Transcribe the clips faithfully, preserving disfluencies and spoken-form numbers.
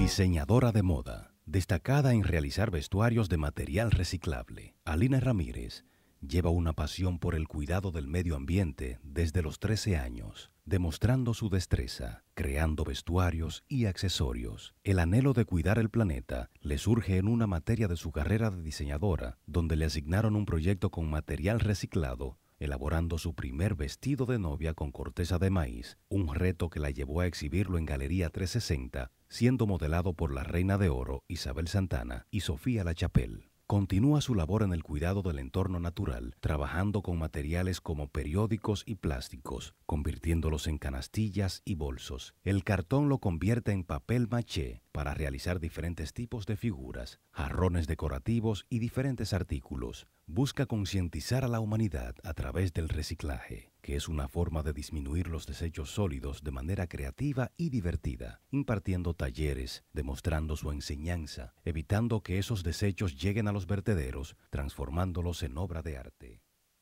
Diseñadora de moda, destacada en realizar vestuarios de material reciclable, Alina Ramírez lleva una pasión por el cuidado del medio ambiente desde los trece años, demostrando su destreza, creando vestuarios y accesorios. El anhelo de cuidar el planeta le surge en una materia de su carrera de diseñadora, donde le asignaron un proyecto con material reciclado, elaborando su primer vestido de novia con corteza de maíz, un reto que la llevó a exhibirlo en Galería trescientos sesenta, siendo modelado por la Reina de Oro Isabel Santana y Sofía La Chapelle. Continúa su labor en el cuidado del entorno natural, trabajando con materiales como periódicos y plásticos, convirtiéndolos en canastillas y bolsos. El cartón lo convierte en papel maché para realizar diferentes tipos de figuras, jarrones decorativos y diferentes artículos. Busca concientizar a la humanidad a través del reciclaje, que es una forma de disminuir los desechos sólidos de manera creativa y divertida, impartiendo talleres, demostrando su enseñanza, evitando que esos desechos lleguen a los vertederos, transformándolos en obra de arte.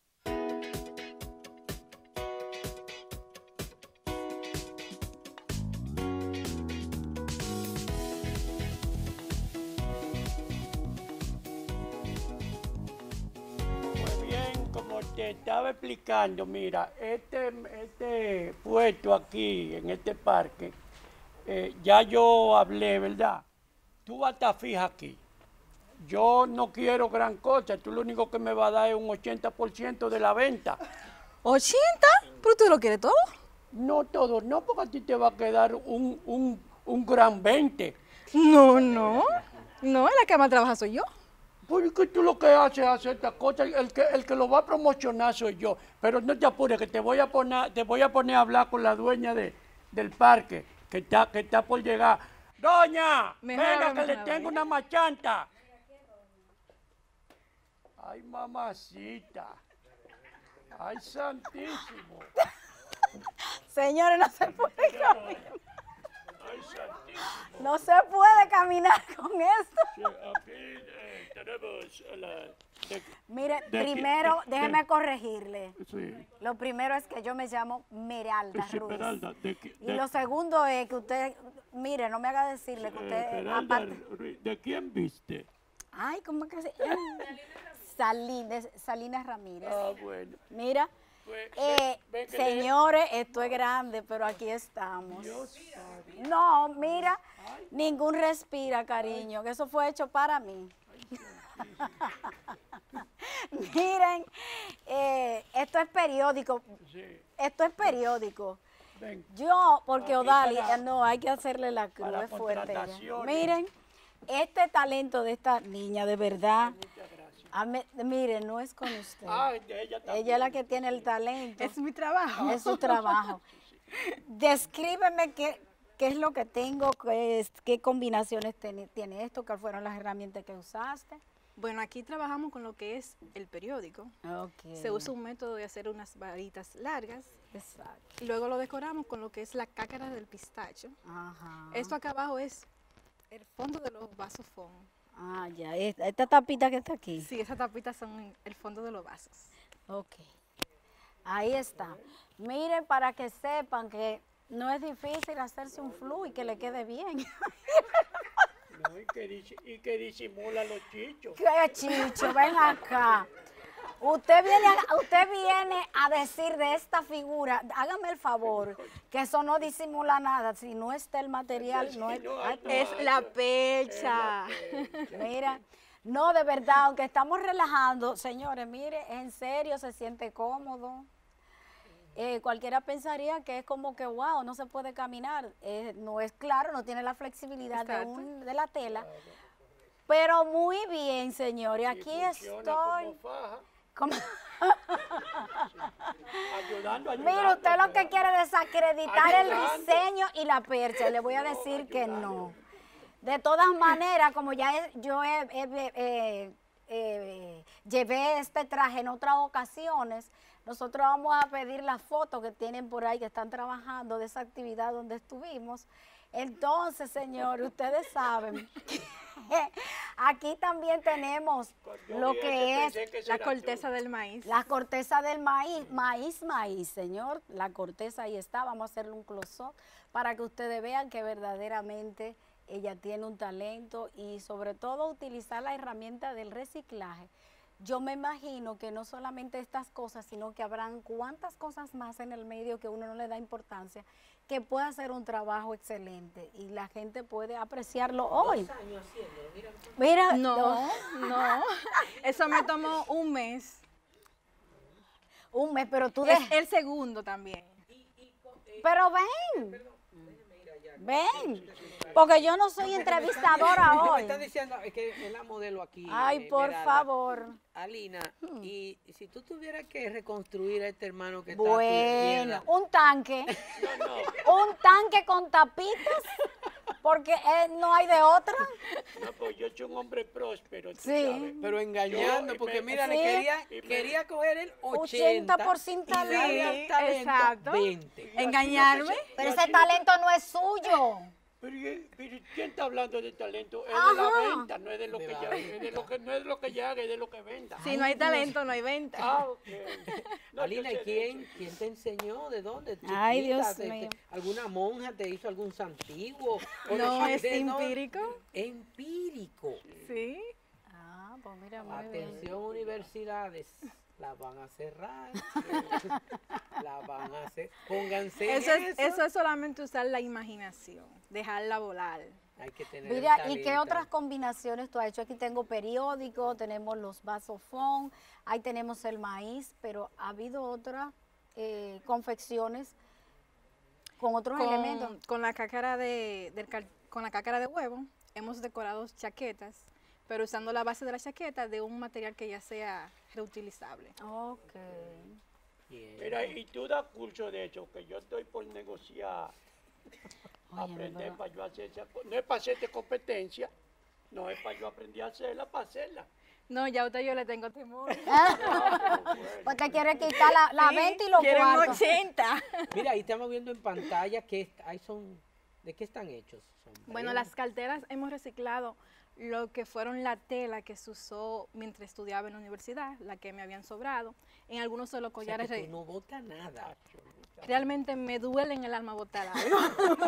Te estaba explicando, mira, este, este puesto aquí, en este parque, eh, ya yo hablé, ¿verdad? Tú vas a estar fija aquí. Yo no quiero gran cosa, tú lo único que me vas a dar es un ochenta por ciento de la venta. ¿ochenta? ¿Pero tú lo quieres todo? No todo, no, porque a ti te va a quedar un, un, un gran veinte. No, no, no, la que más trabaja soy yo. Porque tú lo que haces es hacer esta cosa, el que, el que lo va a promocionar soy yo. Pero no te apures, que te voy a poner, te voy a poner a hablar con la dueña de, del parque, que está, que está por llegar. Doña, Mejor venga háblame que le con la tengo doña. una machanta. Ay, mamacita. Ay, santísimo. Señores, no se puede caminar. Ay, santísimo. No se puede caminar con esto. Sí, aquí eh, tenemos la... de- Mire, de- primero, de- de- déjeme corregirle. Sí. Lo primero es que yo me llamo Meralda Sí, Ruiz. Esmeralda, de qui- Y de- lo segundo es que usted, mire, no me haga decirle que Eh, usted, Esmeralda, aparte... Ruiz, ¿de quién viste? Ay, ¿cómo es que se llama? Salinas, Salinas Ramírez. Ah, bueno. Mira, Pues, eh, ven que señores, esto es grande, pero aquí estamos. Dios sabe. No, mira, ningún respira, cariño, que eso fue hecho para mí. Miren, eh, esto es periódico, Sí, esto es periódico. ven. Yo, porque Aquí Odali, para- eh, no, hay que hacerle la cruz, para es fuerte ella. contrataciones. Miren, este talento de esta niña, de verdad, Muchas gracias. a mí- miren, no es con usted. Ay, de ella también. Ella es la que tiene el talento. Es mi trabajo. Es su trabajo. Descríbeme qué, qué es lo que tengo, qué, es- qué combinaciones tiene, tiene esto, cuáles fueron las herramientas que usaste. Bueno, aquí trabajamos con lo que es el periódico. Okay. Se usa un método de hacer unas varitas largas Exacto. y luego lo decoramos con lo que es la cácara del pistacho. Ajá. Esto acá abajo es el fondo de los vasos foam. Ah, ya. Esta, esta tapita que está aquí. Sí, esas tapitas son el fondo de los vasos. Ok. Ahí está. Miren, para que sepan que no es difícil hacerse un flu y que le quede bien. No, y, que disi- y que disimula los chichos. ¡Qué chicho! Ven acá. Usted viene, a, usted viene a decir de esta figura, hágame el favor, que eso no disimula nada. Si no está el material, no es... No, Ay, no. Es la percha. mira, no, de verdad, aunque estamos relajando, señores, mire, en serio se siente cómodo. Eh, cualquiera pensaría que es como que, wow, no se puede caminar. Eh, no es claro, no tiene la flexibilidad de, Exacto. un- de la tela. Pero muy bien, señores, aquí Y funciona estoy... como faja, como- ayudando, ayudando. Mire, usted lo que quiere es desacreditar el Ayudando. diseño y la percha. Le voy a decir que no. De todas maneras, como ya he- yo he- he- eh, eh, llevé este traje en otras ocasiones, nosotros vamos a pedir las fotos que tienen por ahí, que están trabajando de esa actividad donde estuvimos. Entonces, señores, ustedes saben, aquí también tenemos Yo lo vi que ese, es pensé que La será corteza tú. del maíz. la corteza del maíz, maíz, maíz, señor. La corteza ahí está. Vamos a hacerle un close-up para que ustedes vean que verdaderamente ella tiene un talento y sobre todo utilizar la herramienta del reciclaje. Yo me imagino que no solamente estas cosas, sino que habrán cuantas cosas más en el medio que uno no le da importancia, que puede hacer un trabajo excelente y la gente puede apreciarlo hoy. Dos años haciéndolo, mira. Mira, No, no, eso me tomó un mes. un mes, pero tú Es de, el segundo también. pero ven, ven, porque yo no soy entrevistadora Me hoy. está diciendo es que es la modelo aquí. Ay, eh, por Meralda. favor. Alina, y si tú tuvieras que reconstruir a este hermano que Bueno, está a tu un tanque, No, no, un tanque con tapitas, porque eh, no hay de otra. no, pues yo soy un hombre próspero, tú Sí. sabes. pero engañando, Yo, y porque me- mira, le sí. quería, Y me- quería coger el ochenta, ochenta por ciento y darle al Sí, talento exacto. veinte. Y así Engañarme. no que se- Pero y ese así no que- talento no es suyo. Pero, ¿y- pero ¿quién está hablando de talento? Es de Ajá. la venta, no es de lo De que la ya, venta. es de lo que no es de lo que ya haga, es de lo que venda. Si no hay talento, no hay venta. Ah, ok. No, Alina, yo ¿y sé de quién, eso. quién te enseñó? ¿De dónde? Ay, Chiquita, Dios te- mío. te- ¿Alguna monja te hizo algún santiguo? ¿O No, de- es de dónde? empírico. Empírico. Sí. Ah, pues mira, muy bien. Atención, universidades, la van a cerrar. La van a hacer. Pónganse en Eso es, eso. eso es solamente usar la imaginación, dejarla volar. Hay que tener el Mira, ¿y qué talento. otras combinaciones tú has hecho? Aquí tengo periódico, tenemos los vasofón, ahí tenemos el maíz, pero ha habido otras eh, confecciones con otros elementos. Con, con la cácara de, del cal- con la cácara de huevo hemos decorado chaquetas, pero usando la base de la chaqueta de un material que ya sea reutilizable. Ok. Bien. Mira, y tú das curso de hecho, que yo estoy por negociar, Óyeme, aprender pero- para yo hacer esa co- no es para hacerte competencia, no es para yo aprender a hacerla, para hacerla. No, ya a usted yo le tengo temor. Pues te quiere quitar la, la Sí, venta y los quieren cuartos. ochenta. Mira, ahí estamos viendo en pantalla que est- ahí son, ¿de qué están hechos? Bueno, Sombreros. las carteras hemos reciclado lo que fueron la tela que se usó mientras estudiaba en la universidad, la que me habían sobrado. En algunos de los O sea, collares que re- tú no botas nada. realmente me duele en el alma botar algo.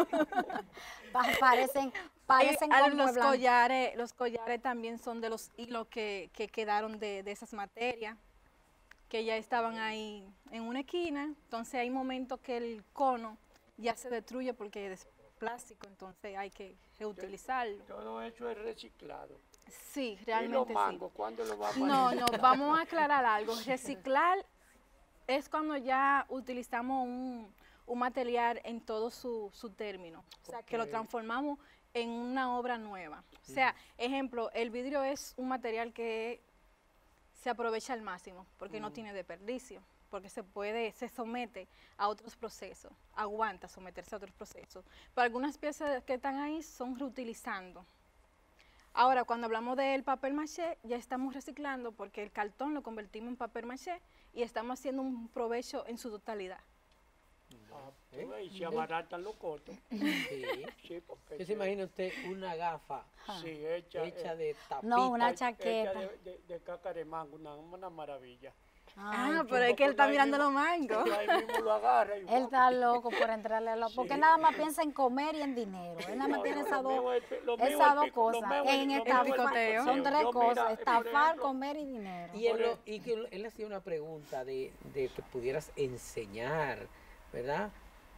Pa- parecen, parecen Y a como los blanco. collares, los collares también son de los hilos que, que quedaron de, de esas materias, que ya estaban ahí en una esquina. Entonces hay momentos que el cono ya se destruye porque es plástico, entonces hay que reutilizarlo. Todo eso es reciclado. Sí, ¿Y los realmente sí. mangos cuándo los vamos a No, hacer? no, vamos a aclarar algo. Reciclar es cuando ya utilizamos un, un material en todo su, su término, o sea, que lo Ok. transformamos en una obra nueva. O sea, ejemplo, el vidrio es un material que se aprovecha al máximo porque no tiene desperdicio, porque se puede, se somete a otros procesos, aguanta someterse a otros procesos. Pero algunas piezas que están ahí son reutilizando. Ahora, cuando hablamos del papel maché, ya estamos reciclando porque el cartón lo convertimos en papel maché y estamos haciendo un provecho en su totalidad. Ah, tú ves, y se abaratan los cortos. Sí. Sí, porque ¿Qué se imagina usted una gafa sí, hecha, hecha eh, de tapita? No, una hecha chaqueta. de, de, de caca de mango, una, una maravilla. Ay, Ah, qué- pero es que él está ahí mirando mismo- los mangos. Y ahí mismo lo agarra y Él está loco por entrarle a lo... Porque Sí. nada más piensa en comer y en dinero. Él nada más No, tiene no, esas lo mío dos, es- lo mío es esas el dos pico- lo cosas. mío es- En lo mío es el estafar, picoteo. son tres Yo, mira, cosas. eh, por Estafar, ejemplo, comer y dinero. Y, él, Por lo- el- y que él hacía una pregunta de, de que pudieras enseñar, ¿verdad?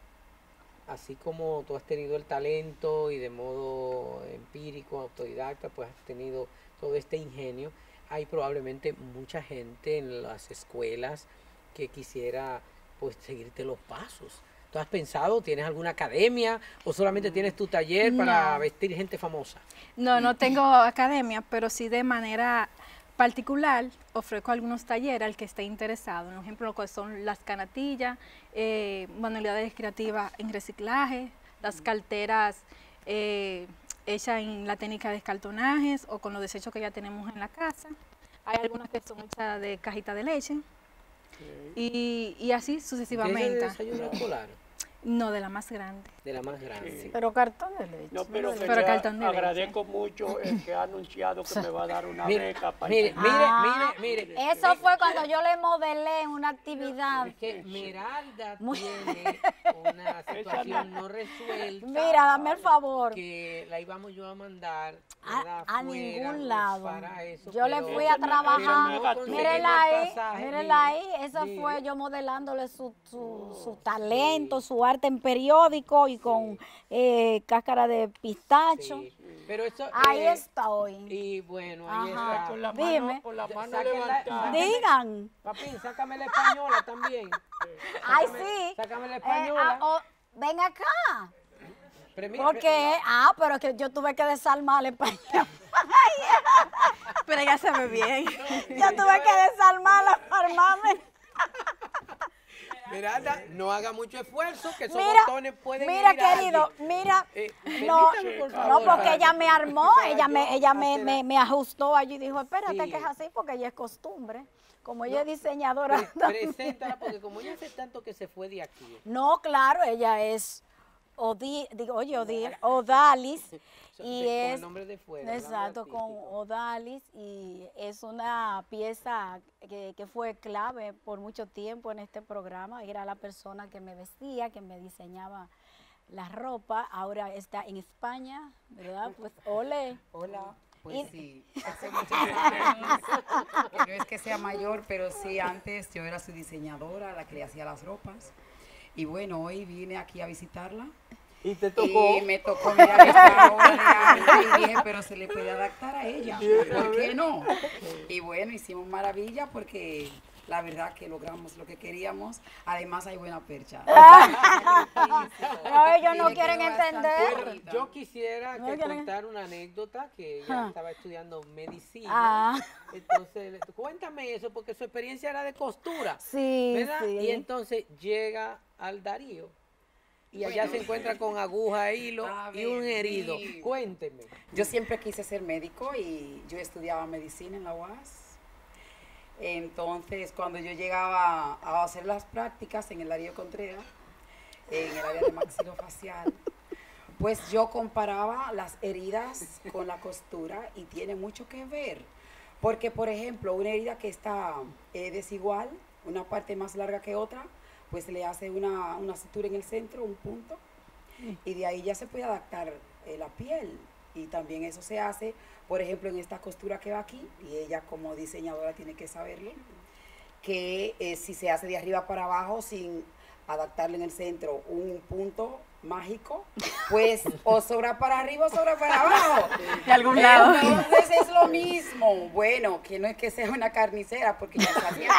Así como tú has tenido el talento y de modo empírico, autodidacta, pues has tenido todo este ingenio, hay probablemente mucha gente en las escuelas que quisiera pues seguirte los pasos. ¿Tú has pensado, tienes alguna academia o solamente tienes tu taller para No. vestir gente famosa? No, no tengo academia, pero sí de manera particular ofrezco algunos talleres al que esté interesado. Por ejemplo, lo que son las canatillas, eh, manualidades creativas en reciclaje, las carteras eh, hechas en la técnica de escartonajes o con los desechos que ya tenemos en la casa. Hay algunas que son hechas de cajita de leche y, y así ¿Tienes sucesivamente. desayuno escolar? No, de la más grande. De la más grande. Sí. Pero cartón de leche. No, pero, Pero quería- cartón de leche. agradezco mucho el que ha anunciado que me va a dar una Mire, beca para mire, mire, Ah, mire, mire. Eso fue cuando yo le modelé en una actividad. Es que Esmeralda Muy- tiene una situación no resuelta. Mira, dame el favor. Que la íbamos yo a mandar A, ¿verdad? a fuera ningún lado. para eso, Yo le pero- fui a pero no trabajar. conseguimos Mírenla ahí, pasaje, mírenla mire, ahí. Eso mire. fue yo modelándole su, su, su talento, su arte en periódico y con eh, cáscara de pistacho. Sí, pero eso, Ahí eh, estoy. Y bueno, ahí Ajá. está. con la Dime. mano, con la mano Sáquenla- levantada. Digan. Papín, sácame la española también. Ay, Sácame- sí. Sácame la Eh, española. ah, oh, ven acá. Pero mira, Porque, ah, pero es que yo tuve que desarmar el español. Pero ella se ve bien. Yo tuve que desarmarla para armarme. Miranda, no haga mucho esfuerzo, que esos Mira, botones pueden mira, herir a querido, alguien. mira, Eh, no, permítame, por no, favor, porque para- ella me armó, para ella me, yo ella me, hacer- me, me ajustó allí y dijo, espérate Sí. que es así porque ella es costumbre, como ella es diseñadora. Pre- también. Preséntala, porque como ella hace tanto que se fue de aquí. No, claro, ella es Odi, digo, oye, Odil, Odalis, y Con el es, nombre de fuera, el nombre exacto, con artístico. Odalis, y es una pieza que, que fue clave por mucho tiempo en este programa, era la persona que me vestía, que me diseñaba la ropa, ahora está en España, ¿verdad? Pues, ole. Hola, pues Y- sí, hace muchos años, que no es que sea mayor, pero sí antes yo era su diseñadora, la que le hacía las ropas. Y bueno, hoy vine aquí a visitarla. Y te tocó. Y me tocó mirar esta obra de arte y dije, pero se le puede adaptar a ella, ¿por qué no? Y bueno, hicimos maravilla porque la verdad que logramos lo que queríamos. Además hay buena percha. No, ellos no Y le quieren quedó bastante entender. bonita. Yo quisiera No que quieren- contar una anécdota que ella Ah. estaba estudiando medicina. Ah. Entonces, le- cuéntame eso, porque su experiencia era de costura. Sí, ¿Verdad? sí. Y entonces llega al Darío y allá Bueno. se encuentra con aguja, hilo A y un ver, herido. sí. Cuénteme. Yo siempre quise ser médico y yo estudiaba medicina en la U A S. Entonces, cuando yo llegaba a hacer las prácticas en el Darío Contreras, en el área de maxilofacial, pues yo comparaba las heridas con la costura y tiene mucho que ver. Porque, por ejemplo, una herida que está eh, desigual, una parte más larga que otra, pues se le hace una, una sutura en el centro, un punto, y de ahí ya se puede adaptar eh, la piel. Y también eso se hace, por ejemplo, en esta costura que va aquí, y ella como diseñadora tiene que saberlo, que eh, si se hace de arriba para abajo sin adaptarle en el centro un punto mágico, pues o sobra para arriba o sobra para abajo. De algún lado. Entonces es lo mismo. Bueno, que no es que sea una carnicera, porque ya el paciente,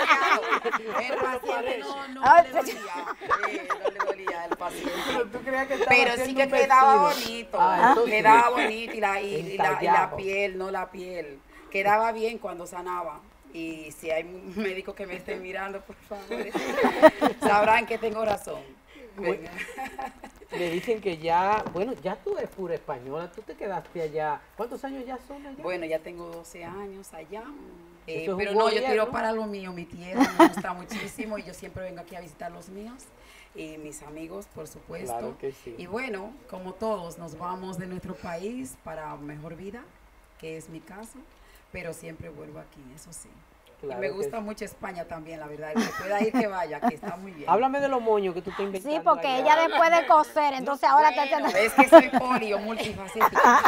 el paciente no, no Ay, le dolía, eh, no le dolía el paciente. ¿Tú creías que Pero sí que quedaba bonito, Ah, eso sí. quedaba bonito y la, y, y la, y la Entallado. piel, no la piel, quedaba bien cuando sanaba. Y si hay médicos que me estén mirando, por favor, sabrán que tengo razón. Venga. Me dicen que ya, bueno, ya tú eres pura española, tú te quedaste allá. ¿Cuántos años ya son allá? Bueno, ya tengo doce años allá. Eh, Eso es un pero no, yo gobierno. tiro para lo mío, mi tierra me gusta muchísimo y yo siempre vengo aquí a visitar los míos y mis amigos, por supuesto. Claro que sí. Y bueno, como todos, nos vamos de nuestro país para mejor vida, que es mi caso, pero siempre vuelvo aquí, eso sí. Claro y me que gusta sí. mucho España también, la verdad. El que pueda ir, que vaya, que está muy bien. Háblame de los moños que tú estás inventando. Sí, porque allá. ella después de coser, entonces ahora te Bueno, te- es que soy polio, multifacética.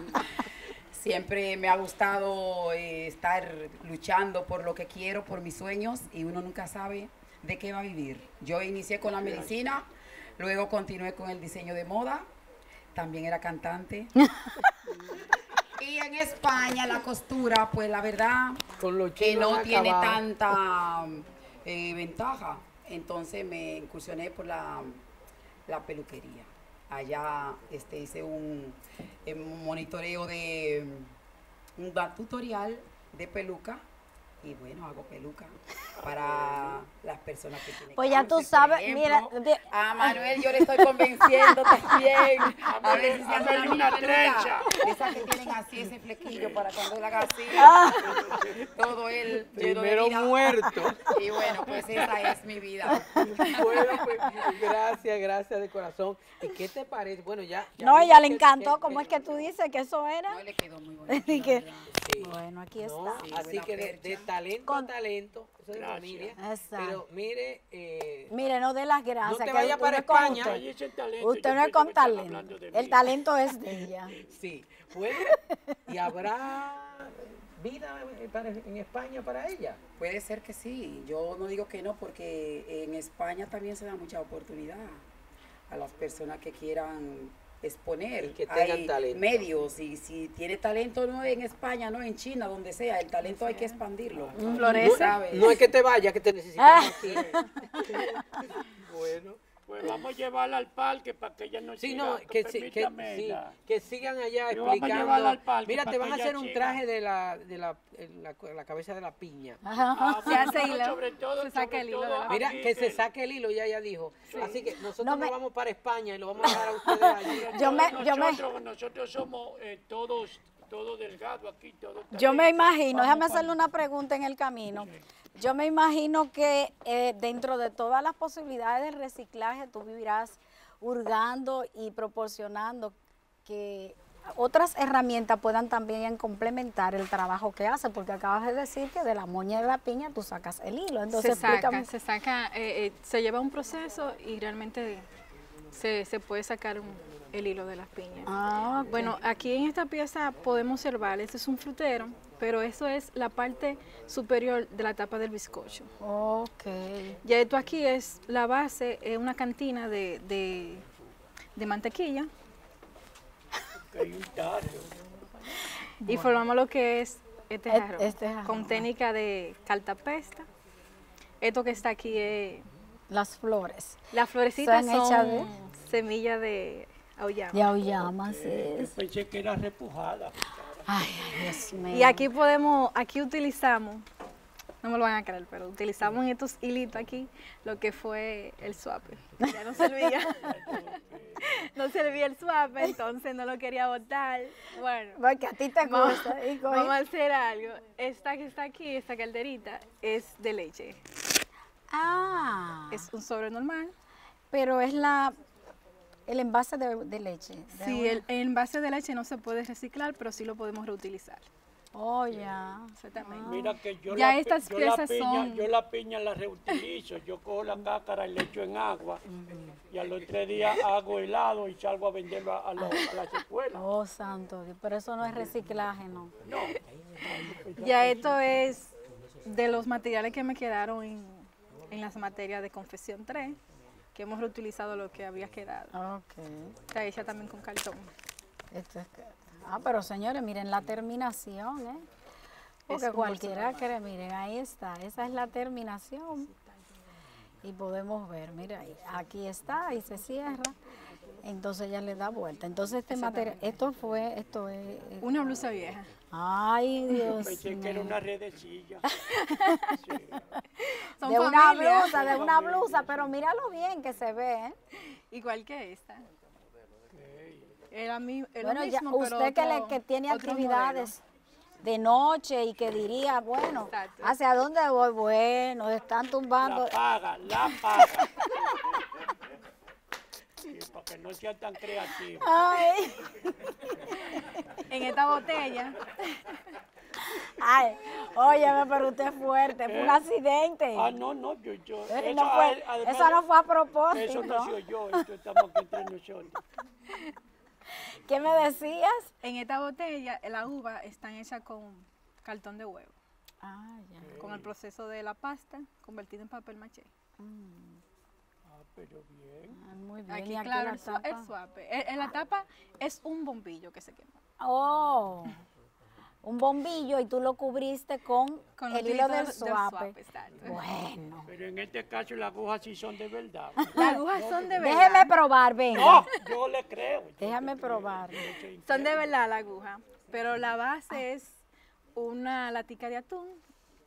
Siempre me ha gustado eh, estar luchando por lo que quiero, por mis sueños, y uno nunca sabe de qué va a vivir. Yo inicié con la medicina, luego continué con el diseño de moda, también era cantante. Y en España la costura, pues la verdad Con los que chinos no han tiene acabado. tanta eh, ventaja. Entonces me incursioné por la, la peluquería. Allá este, hice un, eh, un monitoreo de un da- tutorial de peluca y bueno, hago peluca para las personas que tienen Pues ya tú cáncer, por sabes, ejemplo. mira, de- A Manuel yo le estoy convenciendo también. A ver si se hace Hazle una una peluca. trenza. Esas que tienen así ese flequillo para cuando él haga así. Ah. Todo él lleno de Primero vida. muerto. Y bueno, pues esa es mi vida. Bueno, pues gracias, gracias de corazón. ¿Y qué te parece? Bueno, ya. ya no, vimos ella le que- encantó, que- ¿cómo es que tú dices que eso era? No le quedó muy bonito. Así la que, verdad. Sí. bueno, aquí No, está. Sí, así buena que de, percha. de talento Con- a talento, eso es Gracias. familia. Exacto. Pero mire, eh, Mire, no de las gracias. No te que vayas uno para es con España. usted. Ahí es el talento. Usted yo no es pienso con que están talento. hablando de El mí. talento es de ella. sí. Bueno, ¿y habrá vida eh, para- en España para ella? Puede ser que sí. Yo no digo que no, porque en España también se da mucha oportunidad a las personas que quieran exponer. Y que tengan hay talento. medios, y si tiene talento no en España, no en China, donde sea, el talento hay que expandirlo. Florece. ¿Sabes? No es que te vayas, que te necesitamos Ah. aquí. Bueno. Pues vamos a llevarla al parque para que ella no Sí, siga. no, que, sí- que, permítame, sí, la- que sigan allá Yo vamos a llevarla al explicando. parque Mira, para te que van a ella hacer un siga. traje de la, de la, la, la cabeza de la piña. Ah, Se hace bueno, hilo, sobre todo, se saca sobre el hilo de todo la- Mira, aquí que se saque el hilo, ya ya dijo. Así que nosotros No nos me- vamos para España y lo vamos a dejar a ustedes allí. Yo me, yo me, nosotros, nosotros somos eh, todos, todos delgados aquí, todos yo me talento. imagino, Vamos déjame pa- hacerle una pregunta en el camino. Yo me imagino que eh, dentro de todas las posibilidades del reciclaje tú vivirás hurgando y proporcionando que otras herramientas puedan también complementar el trabajo que hace, porque acabas de decir que de la moña de la piña tú sacas el hilo. Entonces, se saca, explícame. se saca, eh, eh, se lleva un proceso y realmente se, se puede sacar un- el hilo de las piñas. Ah, ok. Bueno, aquí en esta pieza podemos observar, este es un frutero, pero eso es la parte superior de la tapa del bizcocho. Ok. Ya esto aquí es la base, es una cantina de, de, de mantequilla Que hay un tarro. y formamos lo que es este Et- jarrón, este jarrón. con técnica de cartapesta. Esto que está aquí es, Las flores. las florecitas Son son, hechas de- semillas de auyama. De auyama, sí Yo es. pensé que era repujada. Ay, ay, Dios mío. Y aquí podemos, aquí utilizamos, no me lo van a creer, pero utilizamos en estos hilitos aquí lo que fue el suape. Ya no servía. No servía el suape, entonces no lo quería botar. Bueno, Porque a ti te vamos, gusta. y cogí- vamos a hacer algo. Esta que está aquí, esta calderita, es de leche. Ah, Es un sobre normal. pero es la el envase de, de leche. de Sí, una- el, el envase de leche no se puede reciclar, pero sí lo podemos reutilizar. Oh, ya. Exactamente. Mira que yo, Ya la, pi- estas yo, la piezas piña, son- yo la piña la reutilizo. Yo cojo la cáscara y le echo en agua. Y a los tres días hago helado y salgo a venderlo a, a los- a las escuelas. Oh, santo Dios. Pero eso no es reciclaje, ¿no? No, Ya esto es de los materiales que me quedaron en, en las materias de confección tres, que hemos reutilizado lo que había quedado. Ok. Está hecha también con cartón. Esto es que- ah, pero señores, miren la terminación, ¿eh? Porque un bolso cualquiera normal. cree, miren, ahí está. Esa es la terminación. Y podemos ver, mira, ahí, aquí está y se cierra. Entonces ya le da vuelta. Entonces este material, esto fue, esto es... eh, Una blusa vieja. Ay, Dios pensé que era mío. una redecilla. Sí. Son De una familias. blusa, de una blusa, pero míralo bien que se ve, ¿eh? Igual que esta. Era mi, es lo Bueno, ya mismo, pero usted que, le, otro- que tiene otro actividades de noche y que diría, bueno, Exacto. ¿hacia dónde voy? Bueno, están tumbando. La paga, la paga. Sí, para que no sea tan creativo. Ay, modelo. En esta botella, ay, óyeme, pero usted es fuerte, fue un accidente. Ah, no, no, yo, yo. Eh, Eso, no fue- además eso no de- fue a propósito. Eso no soy yo, esto estamos aquí entre nosotros. ¿Qué me decías? en esta botella, la uva están hechas con cartón de huevo, Ah, ya. con el proceso de la pasta convertida en papel maché. Ah, pero bien. Ah, muy bien. Aquí, y aquí claro, la el, sua- el tapa. suape. En, en la tapa es un bombillo que se quema. Oh, un bombillo y tú lo cubriste con, Con el los hilo hilitos del del suape. suape, exacto. Bueno. Pero en este caso las agujas sí son de verdad. Las agujas son de verdad. Déjeme probar, venga. No, yo le creo. yo Déjame le creo. probar. Yo soy Son de inquieto. verdad la aguja, pero la base es una latica de atún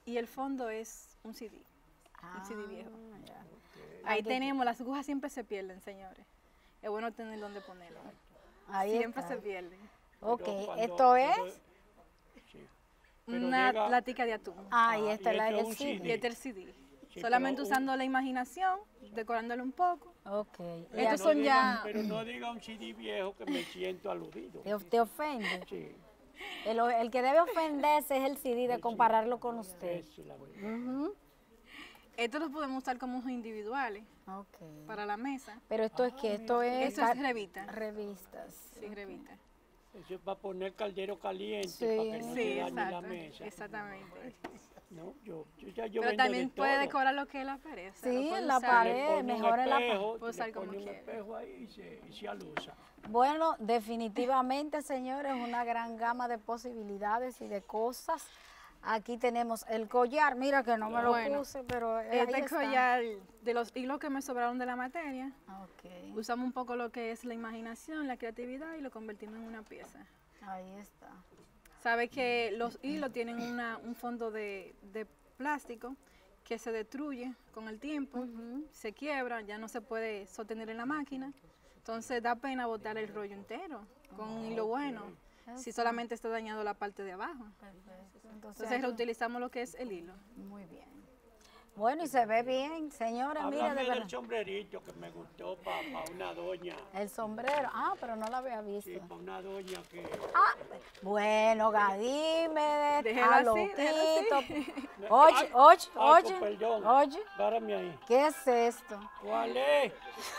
y el fondo es un C D, un C D viejo. Ah, ya. Ahí Aquí- tenemos, las agujas siempre se pierden, señores. Es bueno tener dónde ponerlo. Ahí Siempre está. se pierden. Ok, Pero cuando- esto cuando- es. sí. Pero Una diga- latica de atún. Ahí Ah, está y la esto es el un C D. Y este es el C D. Sí, Solamente pero un- usando la imaginación, decorándolo un poco. Ok. Estos Y a- no son diga- ya- Pero no diga un C D viejo que me siento aludido. te, te ofende. Sí, El, el que debe ofenderse es el C D de compararlo con usted. esa es la verdad. Ujú. Estos los podemos usar como usos individuales Ok. para la mesa. Pero esto es que esto es. Eso es ca- revista. Revistas. Sí, revista. Eso es para poner caldero caliente, Sí. para que no Sí, se dañe la exacto. mesa. Exactamente. No, yo, yo ya yo Pero vendo también de puede todo. decorar lo que es la pared. o sea, lo Sí, puede en la usar. pared. Le pone un mejor en la pa- espejo, Puede usar le como pone un quiera. espejo ahí y se, y se alusa. Bueno, definitivamente, señores, una gran gama de posibilidades y de cosas. Aquí tenemos el collar. Mira que no me lo Bueno, puse, pero eh, ahí Este está. collar, de los hilos que me sobraron de la materia, Ok, usamos un poco lo que es la imaginación, la creatividad y lo convertimos en una pieza. ahí está. Sabe que los hilos tienen una, un fondo de, de plástico que se destruye con el tiempo, se quiebra, ya no se puede sostener en la máquina. Entonces da pena botar el rollo entero con un hilo bueno, si solamente está dañado la parte de abajo. Perfecto. Entonces, Entonces reutilizamos lo que es el hilo. muy bien. Bueno, y se ve bien, señores, mira, de Háblame verdad. del sombrerito que me gustó para una doña. El sombrero. Ah, pero no lo había visto. Sí, para una doña que... Ah, bueno, Gadímedes, Déjelo está así, déjelo loquito. Oye, Ay, oye, ay, oye, con perdón. oye, Párame ahí. ¿qué es esto? ¿Cuál es?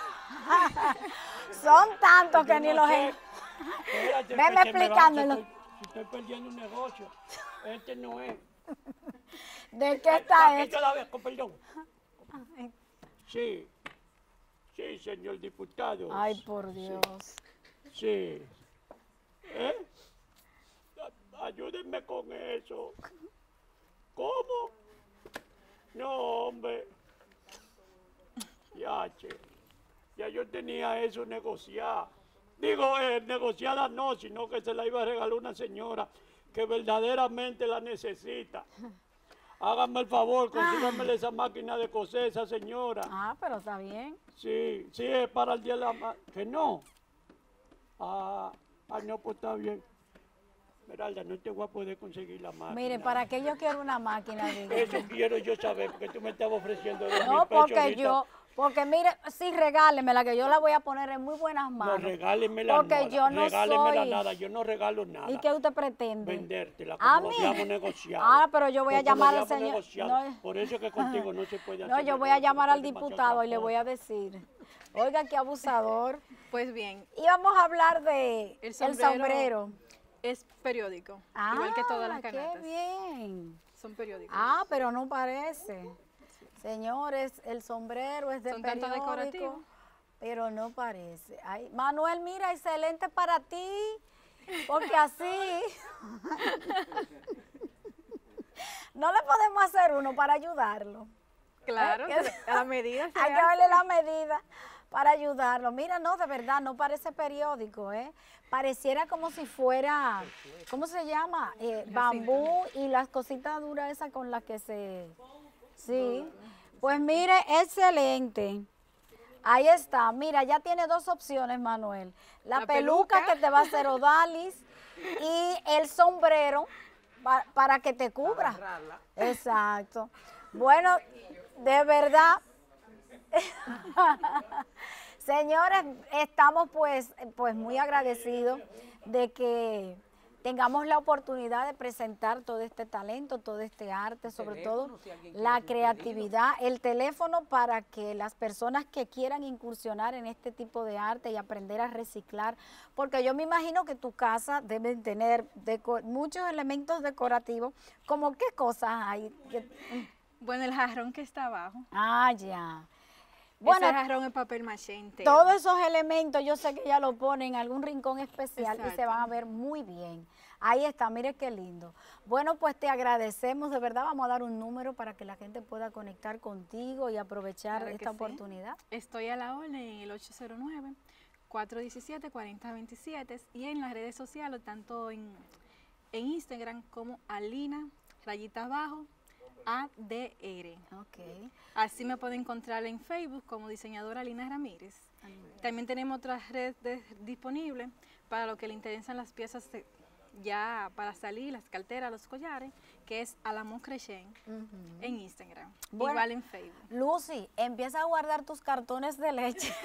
Son tantos que Yo ni no los... sé. en- Espérate, Veme que se me va, explicándolo. si estoy, si estoy perdiendo un negocio. Este no es. ¿De qué Aquí está hecho? todavía, con perdón. Sí. Sí, señor diputado. Ay, por Dios. Sí. ¿Eh? A- Ayúdenme con eso. ¿Cómo? No, hombre. Ya, che. Ya yo tenía eso negociado. Digo, eh, negociada no, sino que se la iba a regalar una señora que verdaderamente la necesita. Háganme el favor, consíganmele esa máquina de coser, esa señora. Ah, pero está bien. Sí, sí, es para el día de la madre. ¿Que no? Ah, ah, no, pues está bien. Esmeralda, no te voy a poder conseguir la máquina. Mire, ¿para qué yo quiero una máquina? Digo? Eso quiero yo saber, porque tú me estabas ofreciendo dos mil No, pesos porque ahorita. yo, porque mire, sí, regálemela, que yo la voy a poner en muy buenas No, manos. regálemela Porque nada. yo no regálemela soy- nada, yo no regalo nada. ¿Y qué usted pretende? Vendértela, ¿A como mí? habíamos negociado. Ah, pero yo voy a Como llamar al habíamos señor- negociado. no. Por eso es que contigo no se puede hacer. No, yo voy a negocio, llamar al porque es demasiado diputado y le voy a trabajoso. decir, oiga, qué abusador. Pues bien, Y vamos a hablar de El el sombrero. sombrero. es periódico, Ah, igual que todas las qué canatas. bien. Son periódicos. Ah, pero no parece. Señores, el sombrero es de Son tanto periódico, decorativos. pero no parece. Ay, Manuel, mira, excelente para ti, porque así no le podemos hacer uno para ayudarlo. Claro, ¿Eh? a la medida se Hay que hace. darle la medida para ayudarlo. Mira, no, de verdad, no parece periódico, ¿eh? Pareciera como si fuera, ¿cómo se llama? Eh, bambú y las cositas duras esas con las que se... Sí. Pues mire, excelente. Ahí está. Mira, ya tiene dos opciones, Manuel. La, La peluca, peluca. que te va a hacer Odalis y el sombrero pa- para que te cubra. Agarrarla. Exacto. Bueno, de verdad, señores, estamos pues, pues muy agradecidos de que tengamos la oportunidad de presentar todo este talento, todo este arte, sobre todo teléfono, si alguien quiere la hacer un creatividad, el teléfono para que las personas que quieran incursionar en este tipo de arte y aprender a reciclar, porque yo me imagino que tu casa debe tener deco- muchos elementos decorativos, como qué cosas hay. Que- Bueno, el jarrón que está abajo. Ah, ya. Bueno, Bueno, ese jarrón es papel maché entero. todos esos elementos yo sé que ya lo ponen en algún rincón especial y se Exacto. van a ver muy bien. Ahí está, mire qué lindo. Bueno, pues te agradecemos, de verdad vamos a dar un número para que la gente pueda conectar contigo y aprovechar Claro que esta sí. oportunidad. Estoy a la orden en el ocho cero nueve, cuatro uno siete, cuatro cero dos siete y en las redes sociales, tanto en, en Instagram como Alina, rayita abajo, A D R. Ok. Así me pueden encontrar en Facebook como diseñadora Lina Ramírez. También tenemos otras redes disponibles para lo que le interesan las piezas de, ya para salir, las carteras, los collares, que es Alamo Crochet uh-huh. en Instagram, bueno, igual en Facebook. Lucy, empieza a guardar tus cartones de leche.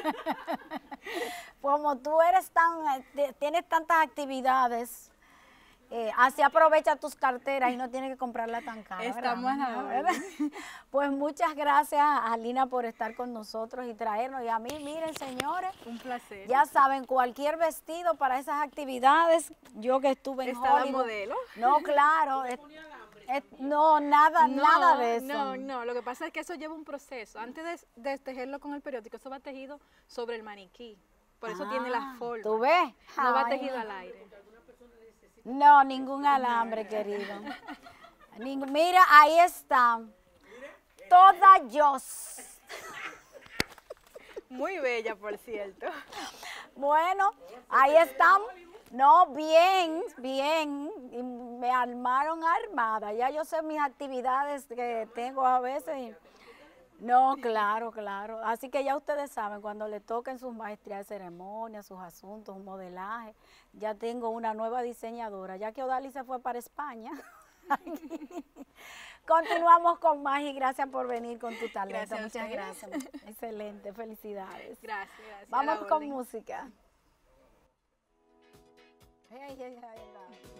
Como tú eres tan, tienes tantas actividades, Eh, así aprovecha tus carteras y no tienes que comprarla tan cara. Estamos a la hora. Pues muchas gracias a Lina por estar con nosotros y traernos. Y a mí, miren, señores. Un placer. Ya saben, cualquier vestido para esas actividades, yo que estuve en ¿Estaba Hollywood. modelo? No, claro. Es, es, no, nada, no, nada de eso. No, no, lo que pasa es que eso lleva un proceso. Antes de, de tejerlo con el periódico, eso va tejido sobre el maniquí. Por eso ah, tiene la forma. ¿Tú ves? No va Ay, tejido al aire. No, ningún alambre, querido. Ning Mira, ahí está. Toda Joss. Muy bella, por cierto. Bueno, ahí estamos. No, bien, bien. Y me armaron armada. Ya yo sé mis actividades que tengo a veces. No, claro, claro. Así que ya ustedes saben, cuando le toquen sus maestrías de ceremonia, sus asuntos, un modelaje, ya tengo una nueva diseñadora, ya que Odali se fue para España. Continuamos con más y gracias por venir con tu talento. Gracias, muchas gracias. Excelente, felicidades. Gracias, gracias. Vamos con música. Hey, hey, hey, hey.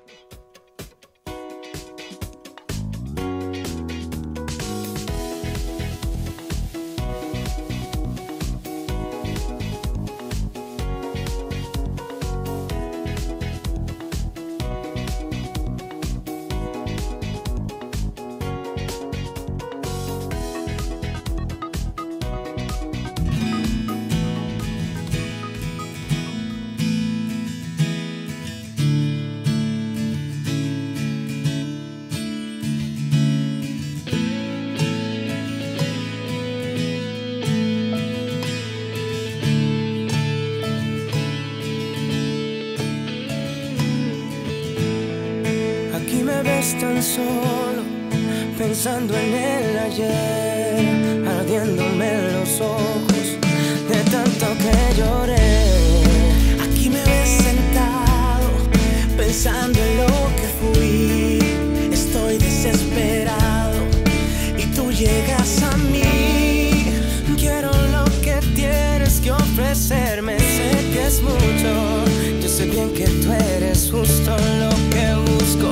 Tan solo pensando en el ayer, ardiéndome los ojos de tanto que lloré. Aquí me ves sentado pensando en lo que fui. Estoy desesperado y tú llegas a mí. Quiero lo que tienes que ofrecerme. Sé que es mucho. Yo sé bien que tú eres justo lo que busco.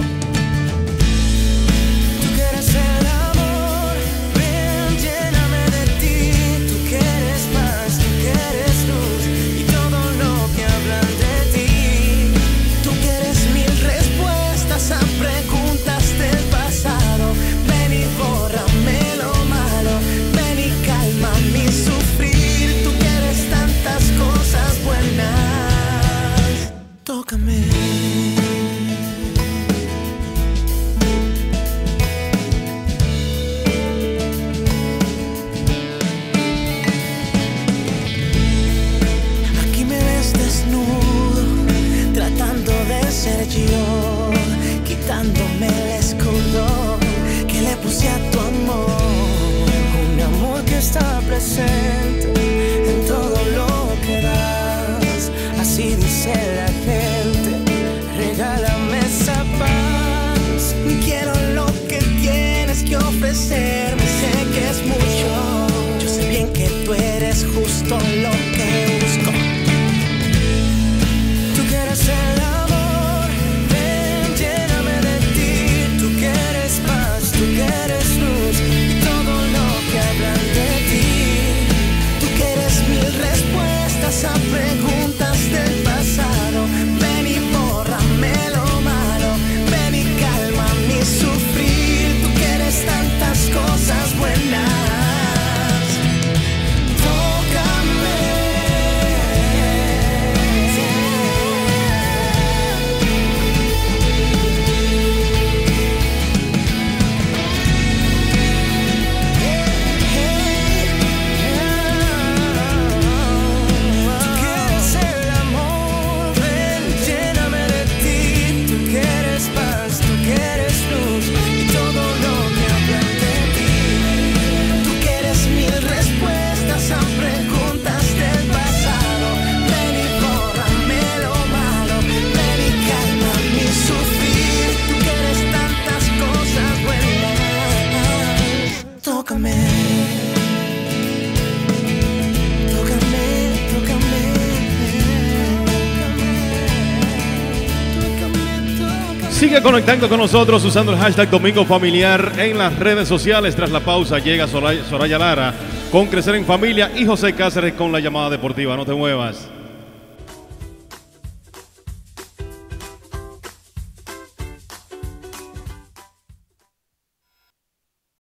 Quitándome el escudo que le puse a tu amor, un amor que está presente en todo lo que das. Así dice la gente, regálame esa paz. Quiero lo que tienes que ofrecerme. Sé que es mucho, yo sé bien que tú eres justo lo que busco. Tú quieres el amor, ven, lléname de ti. Tú quieres paz, tú quieres luz y todo lo que hablan de ti. Tú quieres mil respuestas a preguntas del pasado. Ven y bórrame lo malo, ven y calma mi sufrir. Tú quieres tantas cosas buenas. Tócame. Sigue conectando con nosotros usando el hashtag Domingo Familiar en las redes sociales. Tras la pausa llega Soraya, Soraya Lara con Crecer en Familia y José Cáceres con la llamada deportiva. No te muevas.